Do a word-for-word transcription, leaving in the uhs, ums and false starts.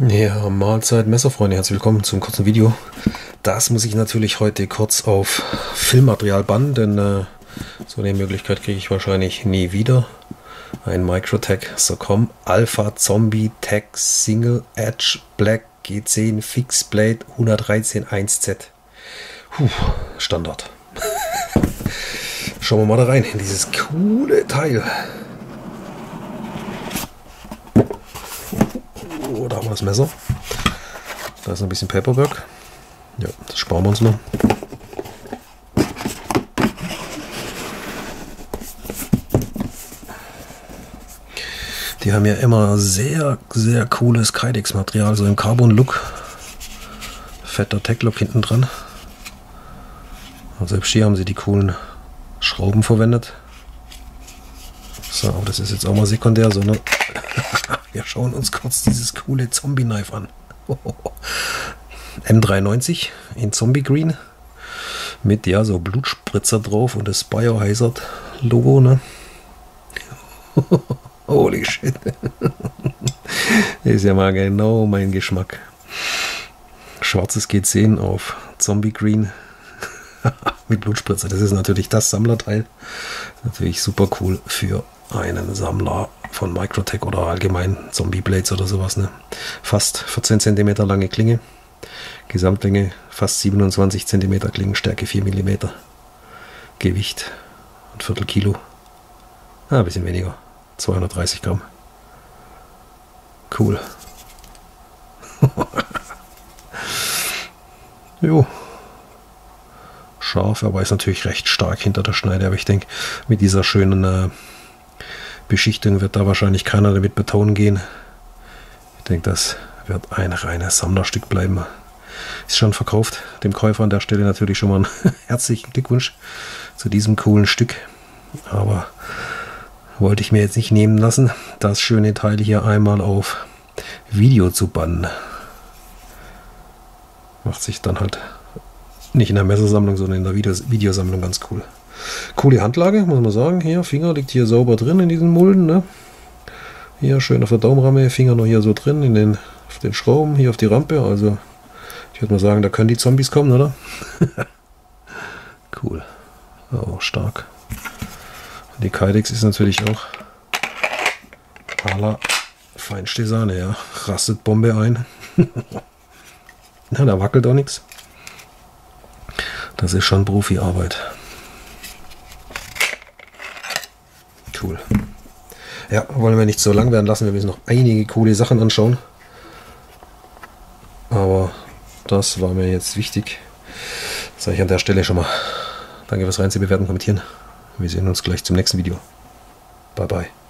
Ja, Mahlzeit, Messerfreunde, herzlich willkommen zum kurzen Video. Das muss ich natürlich heute kurz auf Filmmaterial bannen, denn äh, so eine Möglichkeit kriege ich wahrscheinlich nie wieder. Ein Microtech Socom Alpha Zombie Tech Single Edge Black G zehn Fixed Blade hundertdreizehn eins Z. Puh, Standard. Schauen wir mal da rein in dieses coole Teil. Oh, da haben wir das Messer. Da ist noch ein bisschen Paperwork. Ja, das sparen wir uns noch. Die haben ja immer sehr, sehr cooles Kydex-Material, so im Carbon-Look. Fetter Tech-Look hinten dran. Und selbst hier haben sie die coolen Schrauben verwendet. So, aber das ist jetzt auch mal sekundär, sondern wir schauen uns kurz dieses coole Zombie-Knife an. M dreiundneunzig in Zombie Green mit ja so Blutspritzer drauf und das Biohazard Logo, ne? Holy shit. Ist ja mal genau mein Geschmack. Schwarzes G zehn auf Zombie Green mit Blutspritzer. Das ist natürlich das Sammlerteil. Natürlich super cool für einen Sammler von Microtech oder allgemein Zombie Blades oder sowas. Ne? Fast vierzehn Zentimeter lange Klinge. Gesamtlänge fast siebenundzwanzig Zentimeter, Klingenstärke vier Millimeter. Gewicht ein Viertel Kilo. Ah, ein bisschen weniger. zweihundertdreißig Gramm. Cool. Jo. Scharf, aber ist natürlich recht stark hinter der Schneide. Aber ich denke, mit dieser schönen äh, Beschichtung wird da wahrscheinlich keiner damit betonen gehen. Ich denke, das wird ein reines Sammlerstück bleiben. Ist schon verkauft. Dem Käufer an der Stelle natürlich schon mal einen herzlichen Glückwunsch zu diesem coolen Stück. Aber wollte ich mir jetzt nicht nehmen lassen, das schöne Teil hier einmal auf Video zu bannen. Macht sich dann halt nicht in der Messersammlung, sondern in der Videos Videosammlung ganz cool. Coole Handlage, muss man sagen. Hier, Finger liegt hier sauber drin in diesen Mulden. Ne? Hier schön auf der Daumenramme, Finger noch hier so drin, in den, auf den Schrauben, hier auf die Rampe. Also ich würde mal sagen, da können die Zombies kommen, oder? Cool. Oh, stark. Die Kydex ist natürlich auch à feinste Sahne, ja. Rastet Bombe ein. Na, da wackelt auch nichts. Das ist schon Profi-Arbeit. Cool. Ja, wollen wir nicht so lang werden lassen. Wir müssen noch einige coole Sachen anschauen. Aber das war mir jetzt wichtig. Sage ich an der Stelle schon mal. Danke fürs Reinziehen, bewerten, kommentieren. Wir sehen uns gleich zum nächsten Video. Bye bye.